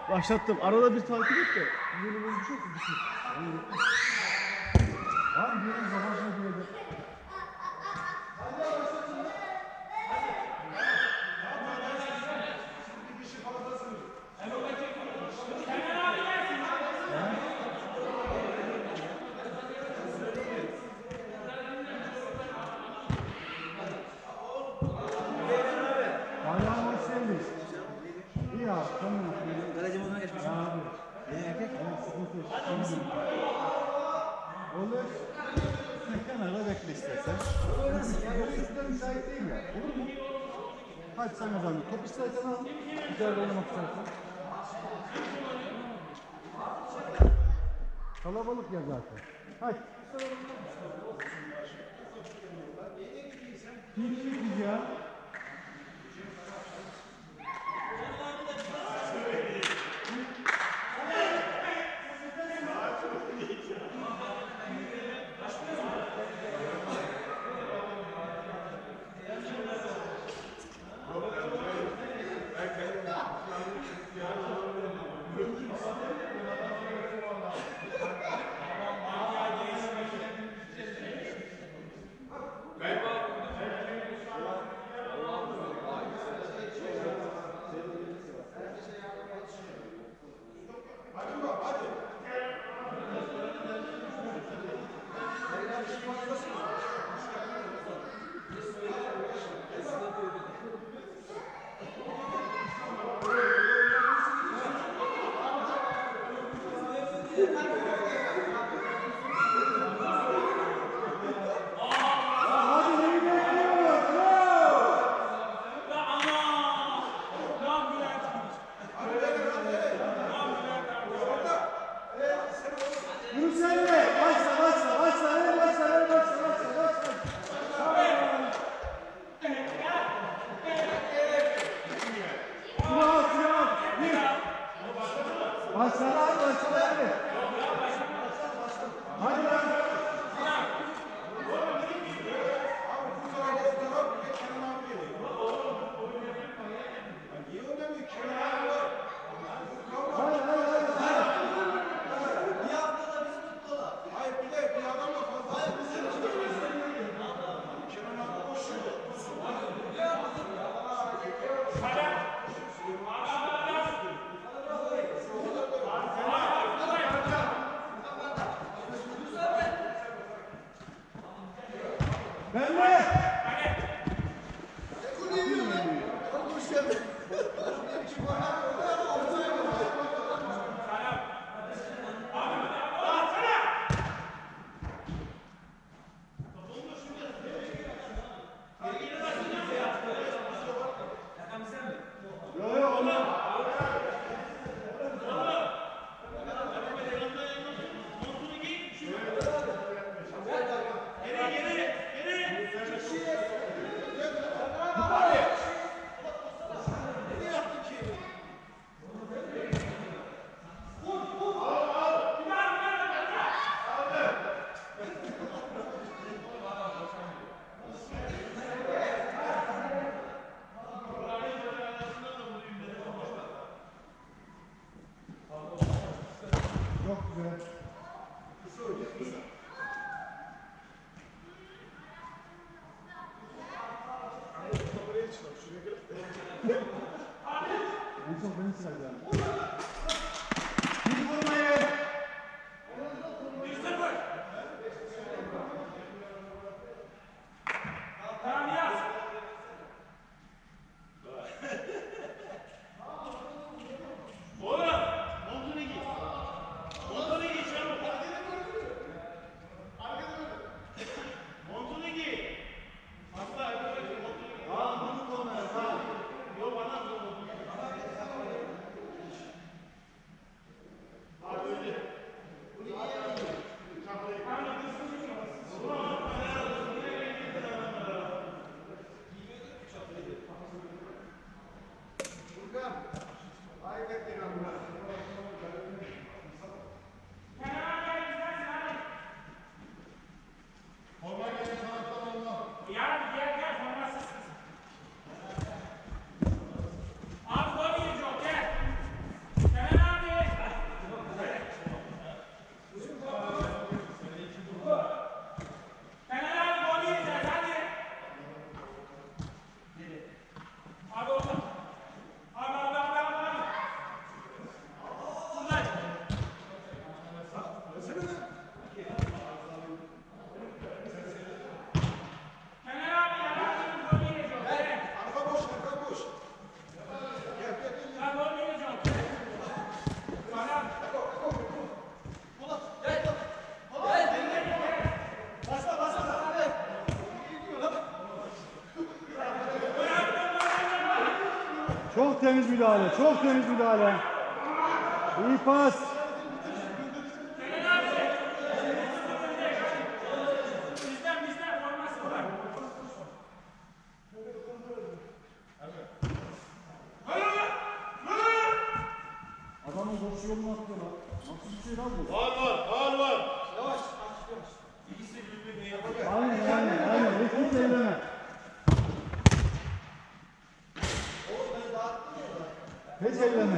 Başlattım. Arada bir takip et de. Yeni bir şey yok. Abi diyorum zamanla diyordu. Hala maç sevmiş. İyi abi. Tamam. Kaleci moduna geçmiş. Abi. Yeni erkek. Olur. Sen kenarda bekle istersen. Yoksa müsait değil ya. Olur mu? Hadi sen o zaman. Top istersen al. İçeride oynamak istersen. Kalabalık ya zaten. Hadi. Kimsiniz ya? En çok beni sıracağım. Bir vurmayı. müdahale. Çok temiz müdahale. İyi pas. Adamın boş yolunu atıyorlar. Nasıl bir şey lan bu? Var var. Aynen. Hiç eyleme. Hiç eyleme.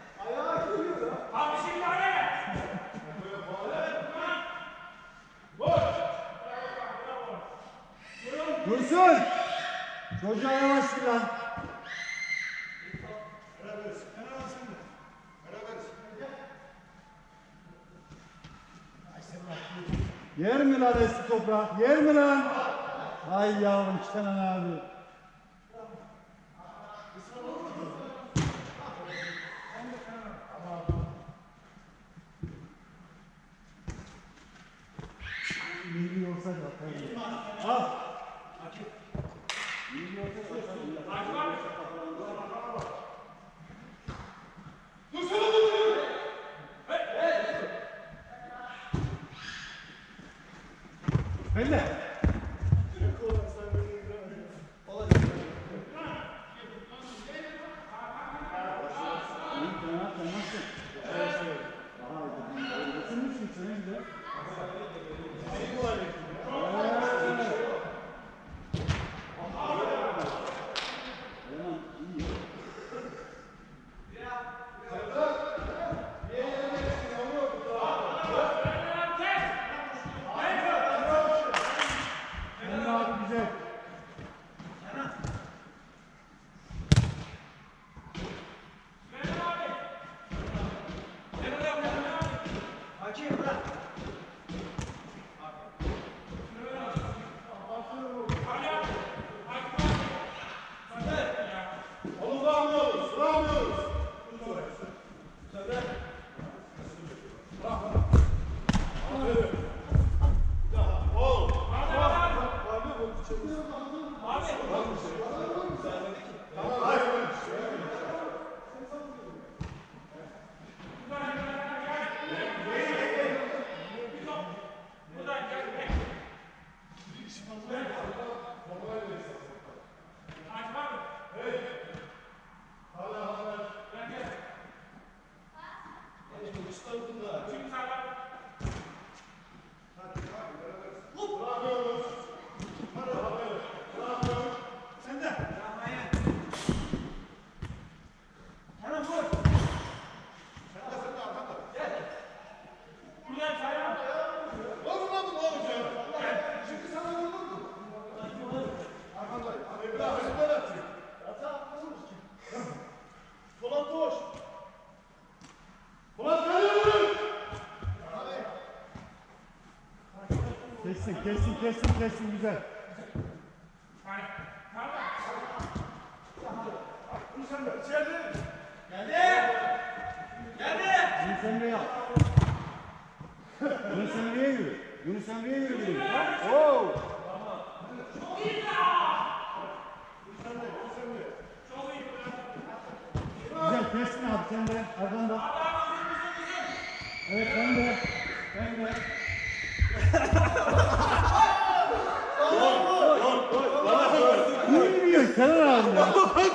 Dursun. Çocuğa yavaş bir lan. Yer mi lan eski toprak? Yer mi lan? Ay yavrum Kenan abi. Milli olsa da atarım. Al. Milli olsa da atarım. Belle. Kesin güzel. Yunus Emre yap. Yunus Emre'ye yürü. Yunus Emre'ye yürü. Oo. Güzel kestin abi sen de. Arkanda. Evet ben de. Bilmiyor Kenan abi ya.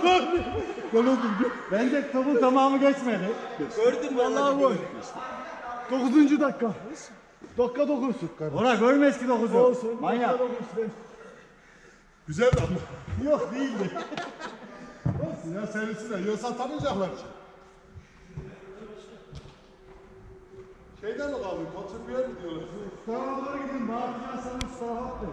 Bence topun tamamı geçmedi. Gördüm Vallahi gol. 9. dakika. Dakika 9. Ora görmez ki 9'u. Olsun. Manyak. Dakika 9. Güzel ama. Yok değildi. Olsun ya sevinsinler. Yoksa atamayacaklar ki. Şeyden mi kaldı? Kontrpüyer mi diyorlar? Mustafa doğru gidin. Bağıracağın sana Mustafa attı.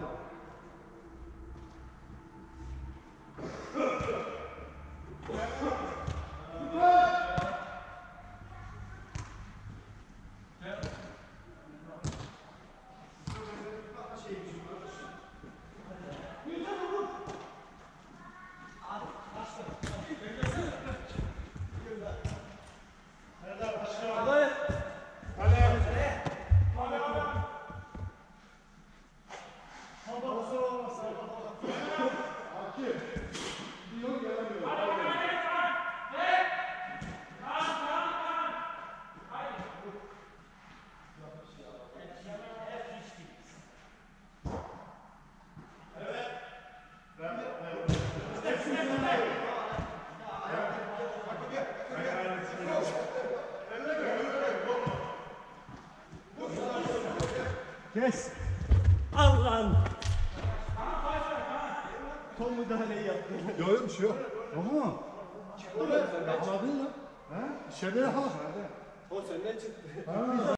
Kes. Allah'ım. Son müdahaleyi yaptı. Yok yok bir şey yok. Oha. Yakaladın mı? Ha? İçeride yakala. O senden çıktı.